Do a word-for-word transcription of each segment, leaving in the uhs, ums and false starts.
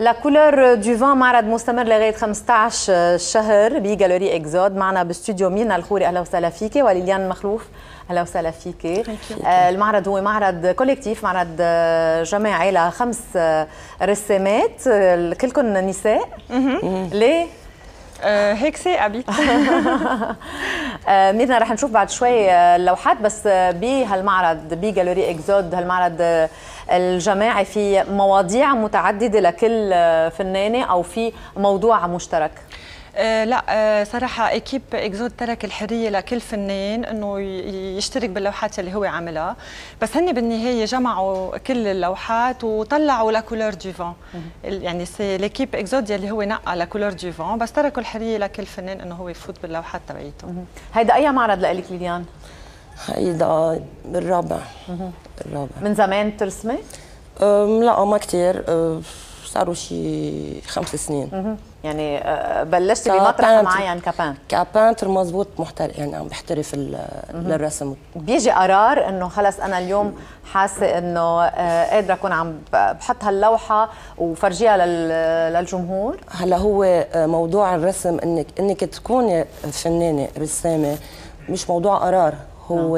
لا كولور دو فان معرض مستمر لغايه خمسة عشر شهر بجاليري اكزود. معنا باستوديو ميرنا الخوري، اهلا وسهلا فيكي، وليليان مخلوف اهلا وسهلا فيكي. آه المعرض هو معرض كوليكتيف، معرض جماعي لخمس رسامات كلكم نساء. ليه؟ آه هيك ساقة بيك. آه ميرنا رح نشوف بعد شوي اللوحات، بس بهالمعرض بجاليري اكزود هالمعرض الجماعي في مواضيع متعددة لكل فنانة أو في موضوع مشترك؟ آه لا آه صراحة اكيب اكزود ترك الحرية لكل فنان انه يشترك باللوحات اللي هو عاملها، بس هن بالنهاية جمعوا كل اللوحات وطلعوا لكولور دو فان. يعني سي ليكيب اكزود اللي هو نقى لكولور دو فان، بس تركوا الحرية لكل فنان انه هو يفوت باللوحات تبعيته. هيدا أي معرض لإلك ليليان؟ هيدا الرابع. الرابع. من زمان ترسمي؟ لا ما كثير، صاروا شي خمس سنين. يعني بلشتي بمطرح معين كبان؟ كبانتر مزبوط، محترف يعني عم بحترف للرسم. بيجي قرار انه خلص انا اليوم حاسه انه قادره اكون عم بحط هاللوحه وفرجيها للجمهور؟ هلا هو موضوع الرسم انك انك تكوني فنانه رسامه مش موضوع قرار، هو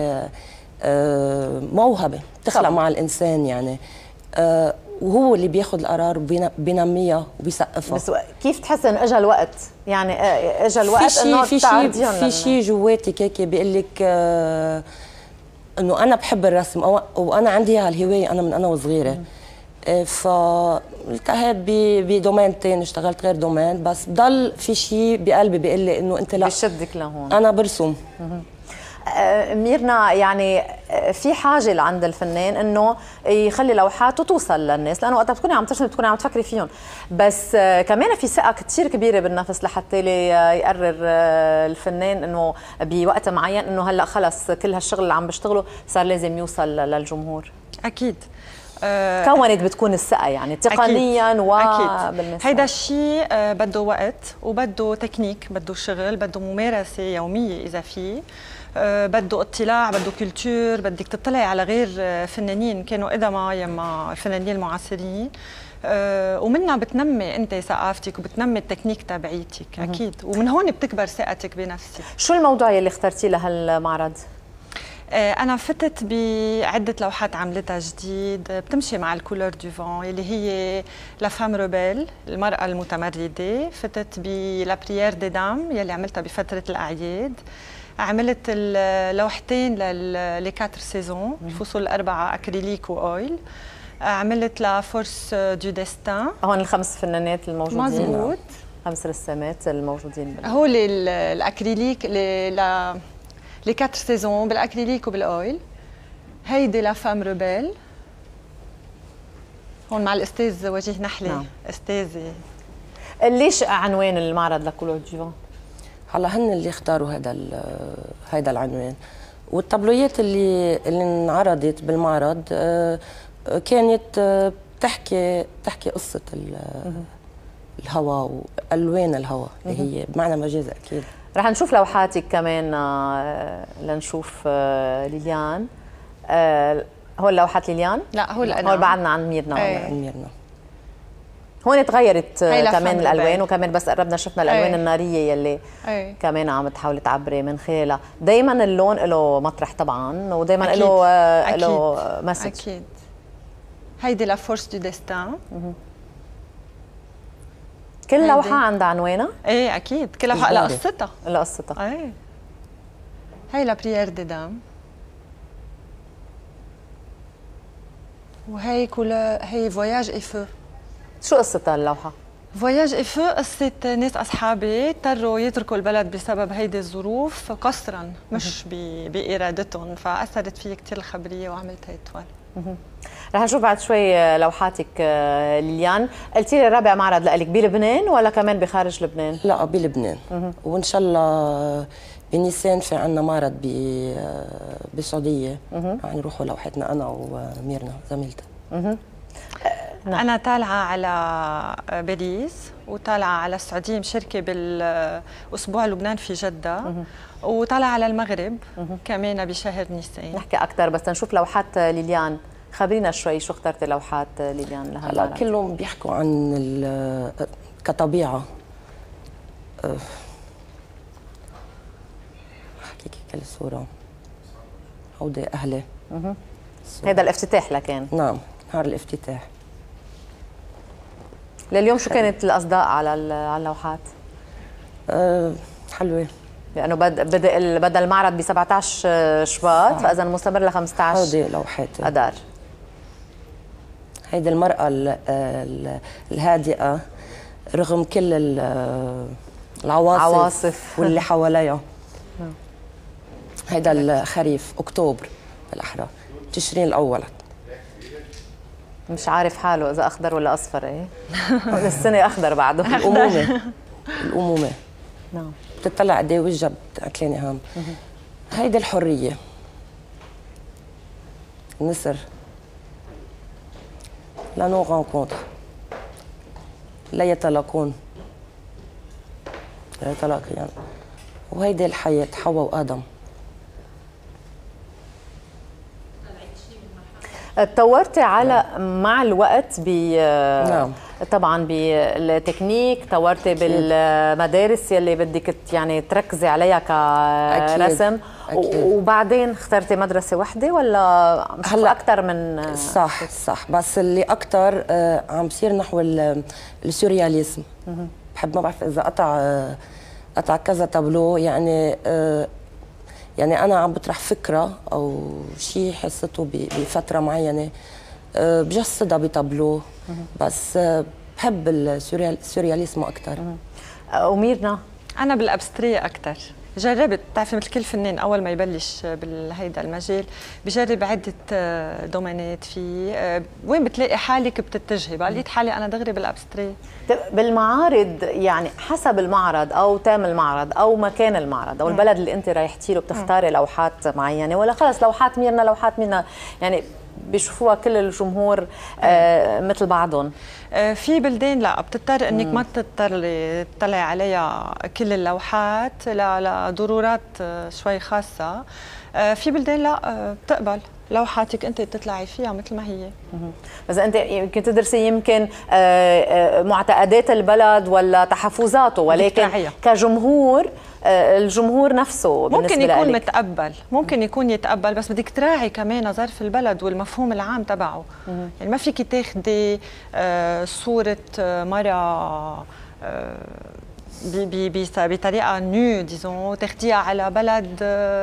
موهبه بتخلق مع الانسان يعني، وهو اللي بياخذ القرار وبينميها وبيسقفها. بس كيف تحس انه اجى الوقت؟ يعني اجى الوقت انه في شيء في شيء جواتك هيك بيقول لك آه انه انا بحب الرسم أو وانا عندي هالهوايه انا من انا وصغيره. آه فالتهيت بدومين ثاني، اشتغلت غير دومين، بس بضل في شيء بقلبي بيقول لي انه انت لا بشدك لهون. انا برسم. ميرنا، يعني في حاجه عند الفنان انه يخلي لوحاته توصل للناس، لانه وقت بتكوني عم ترسمي بتكوني عم تفكري فيهم، بس كمان في ثقه كثير كبيره بالنفس لحتى يقرر الفنان انه بوقت معين انه هلا خلص كل هالشغل اللي عم بشتغله صار لازم يوصل للجمهور. اكيد. أه كونت بتكون الثقه يعني تقنيا وبالنسبه هيدا الشيء أه بده وقت وبده تكنيك، بده شغل، بده ممارسه يوميه اذا في، أه بده اطلاع، بده كولتور، بدك تطلعي على غير فنانين كانوا قدما يما الفنانين المعاصرين، أه ومنها بتنمي انت ثقافتك وبتنمي التكنيك تبعيتك. اكيد، ومن هون بتكبر ثقتك بنفسك. شو الموضوع يلي اخترتيه لهالمعرض؟ أنا فتت بعدة لوحات عملتها جديد بتمشي مع الكولور دو فان اللي هي لا فام روبيل، المرأة المتمردة. فتت بلا بريير دي دام يلي عملتها بفترة الأعياد. عملت اللوحتين للي كاتر سيزون، الفصول الأربعة أكريليك وأويل. عملت لا فورس دو ديستان. هون الخمس فنانات الموجودين. مزبوط. خمس رسامات الموجودين. هو الأكريليك لا لي كاتر سيزون بالاكريليك وبالاويل. هيدي لا فام روبيل هون مع الاستاذ وجيه نحلي. نعم. استاذي. ليش عنوان المعرض لكولور دو فان؟ هلا هن اللي اختاروا هذا هذا العنوان، والطابلويات اللي اللي انعرضت بالمعرض كانت بتحكي بتحكي قصه الهواء والوان الهواء اللي هي بمعنى مجازي. اكيد رح نشوف لوحاتك كمان لنشوف ليليان. هول لوحات ليليان؟ لا هول انا. هول بعدنا عن ميرنا. ايه. عن ميرنا. هون تغيرت كمان الالوان، وكمان بس قربنا شفنا الالوان أيه. الناريه يلي أيه. كمان عم تحاولي تعبري من خلالها. دائما اللون له مطرح طبعا، ودائما له له مسج. اكيد. هيدي لا فورس دو ديستان. كل لوحة عندها عنوانها؟ ايه اكيد، كل لوحة لها قصتها. لها قصتها. ايه. هي لا بريير دي دام. وهي كولا هي فواياج اي فو. شو قصتها اللوحة؟ فواياج اي فو قصة ناس اصحابي اضطروا يتركوا البلد بسبب هيدي الظروف قسرا مش بإرادتهم، فأثرت فيي كثير الخبرية وعملت هي التوال. رح نشوف بعد شوي لوحاتك ليليان. قلتي لي رابع معرض لك بلبنان ولا كمان بخارج لبنان؟ لا بلبنان، وان شاء الله بنيسان في عندنا معرض بالسعوديه، رح نروحوا لوحتنا انا وميرنا زميلتها. نعم. أنا طالعة على باريس وطالعة على السعودية، مشاركة بالأسبوع لبنان في جدة، وطالعة على المغرب كمان بشهر نيسان. نحكي أكثر بس نشوف لوحات ليليان. خبرينا شوي شو اخترتي لوحات ليليان لهالمعرض؟ هلا كلهم بيحكوا عن كطبيعه. احكيك كل صوره. هودي اهلي. هذا الافتتاح لكان. نعم، نهار الافتتاح. لليوم شو كانت الاصداء على على اللوحات؟ أه حلوه، لانه بدا بدا بدا المعرض ب سبعة عشر شباط، فاذا مستمر ل خمسة عشر هودي لوحات اذار. هيدي المرأة الهادئة رغم كل العواصف عواصف واللي حواليها. هيدا الخريف اكتوبر بالاحرى، تشرين الاول. مش عارف حاله اذا اخضر ولا اصفر. ايه السنه اخضر بعده. الامومه الامومه نعم. بتطلع قد ايه وجهها بتاكليني هام. هيدي الحريه، النسر، لا نو رانكونتر، لا يتلاقون، لا يتلاقيان. وهيدي الحياه، حواء وادم. تطورتي على مع الوقت ب نعم. طبعا بالتكنيك، تطورتي بالمدارس يلي بدك يعني تركزي عليها كرسم. أكيد. وبعدين اخترتي مدرسه وحده ولا هلا اكثر من؟ صح صح، بس اللي اكثر عم بصير نحو السورياليزم. بحب، ما بعرف اذا قطع قطع كذا تابلو، يعني يعني أنا عم بطرح فكرة أو شيء حسيته بفترة معينة بجسدها بتابلو، بس بحب السورياليزم أكثر. وميرنا؟ أنا بالأبستري أكثر. جربت، بتعرفي مثل كل فنان اول ما يبلش بهيدا المجال بجرب عده دومينات فيه، وين بتلاقي حالك بتتجهي. بقى لقيت حالي انا دغري بالابستري. بالمعارض يعني حسب المعرض او تام المعرض او مكان المعرض او البلد اللي انت رايحتي له بتختاري لوحات معينه، ولا خلص لوحات ميرنا لوحات ميرنا يعني بيشوفوها كل الجمهور آه مثل بعضهم؟ آه في بلدان لا، بتضطر انك ما تضطري تطلعي عليها كل اللوحات لضرورات شوي خاصه. آه في بلدان لا، آه بتقبل لوحاتك انت تطلعي فيها مثل ما هي. بس انت يمكن تدرسي يمكن معتقدات البلد ولا تحفظاته، ولكن كجمهور الجمهور نفسه ممكن يكون متقبل، ممكن يكون يتقبل، بس بدك تراعي كمان ظرف البلد والمفهوم العام تبعه. يعني ما فيك تاخدي صورة مرة بطريقة نيو ديزون تاخديها على بلد،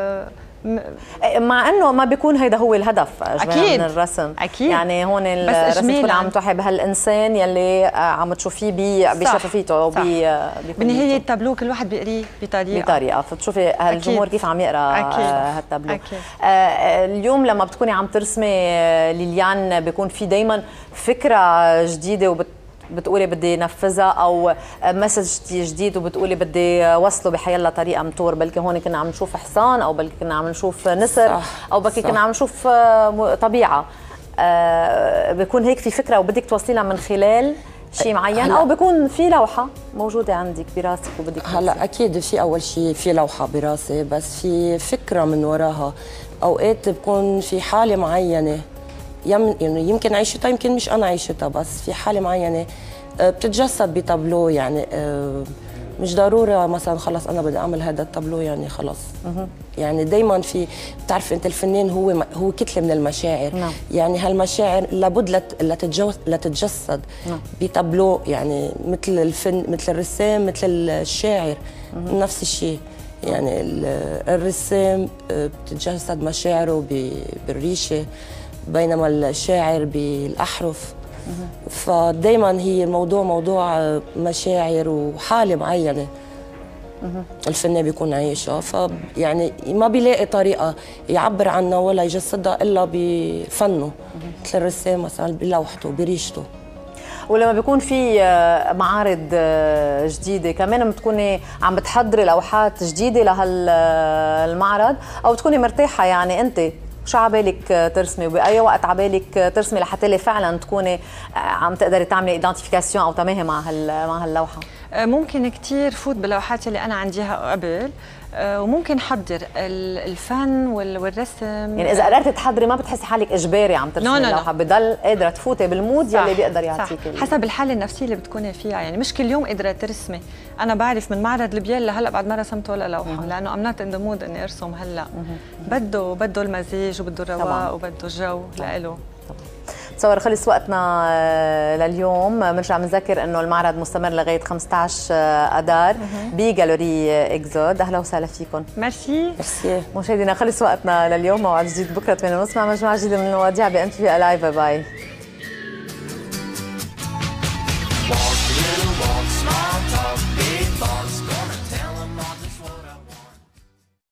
مع انه ما بيكون هيدا هو الهدف اكيد من الرسم. اكيد يعني هون الرسم تكون عم توحي بهالانسان يلي عم تشوفيه بشفافيته بالنهايه. التابلو كل واحد بيقريه بطريقه بطريقه فبتشوفي هالجمهور كيف عم يقرا هالتابلو. آه اليوم لما بتكوني عم ترسمي ليليان بيكون في دائما فكره جديده وبت بتقولي بدي نفذها او مسج جديد وبتقولي بدي وصله بحيالله طريقه مطور. بلكي هون كنا عم نشوف حصان او بلكي كنا عم نشوف نسر او بلكي كنا عم نشوف طبيعه. آه بيكون هيك في فكره وبدك توصليها من خلال شيء معين، او بيكون في لوحه موجوده عندك براسك وبدك هلا اكيد في اول شيء في لوحه براسي، بس في فكره من وراها. اوقات بكون في حاله معينه يعني يمكن عيشتها يمكن مش انا عيشتها، بس في حاله معينه بتتجسد بتابلو. يعني مش ضروره مثلا خلص انا بدي اعمل هذا التابلو يعني خلص. يعني دائما في، بتعرف انت الفنان هو هو كتله من المشاعر. نعم. يعني هالمشاعر لابد لتتجسد نعم. بتابلو، يعني مثل الفن مثل الرسام مثل الشاعر. مه. نفس الشيء. يعني الرسام بتتجسد مشاعره بالريشه، بينما الشاعر بالاحرف. فدائما هي الموضوع موضوع مشاعر وحاله معينه الفنان بيكون عايشها، فيعني ما بيلاقي طريقه يعبر عنها ولا يجسدها الا بفنه، مثل الرسام مثلا بلوحته بريشته. ولما بيكون في معارض جديده كمان بتكوني عم بتحضري لوحات جديده لهالمعرض، او بتكوني مرتاحه يعني انت شو عبالك ترسمي وبأي وقت عبالك ترسمي لحتى لي فعلا تكوني عم تقدري تعملي ايدنتيفيكاسيون او تماهي مع هال مع هاللوحه؟ ممكن كتير فوت باللوحات اللي انا عنديها قبل، وممكن حضر الفن والرسم. يعني اذا قررتي تحضري ما بتحسي حالك اجباري عم ترسمي اللوحه، بضل قادره تفوتي بالمود يلي بيقدر يعطيك. حسب الحاله النفسيه اللي بتكوني فيها، يعني مش كل يوم قادره ترسمي. انا بعرف من معرض البيال لهلا بعد ما رسمت ولا لوحه، لانه ام نوت ان ذا مود اني ارسم هلا. بده بده المزاج وبده الرواق وبده الجو لإله. تصور خلص وقتنا لليوم. بنرجع بنذكر انه المعرض مستمر لغايه خمسة عشر اذار بجاليري اكزود. اهلا وسهلا فيكم. ميرسي. ميرسي مشاهدينا خلص وقتنا لليوم. موعد جديد بكره ثمانية ونص مع مجموعه جديده من المواضيع بام تي في لايف. باي باي.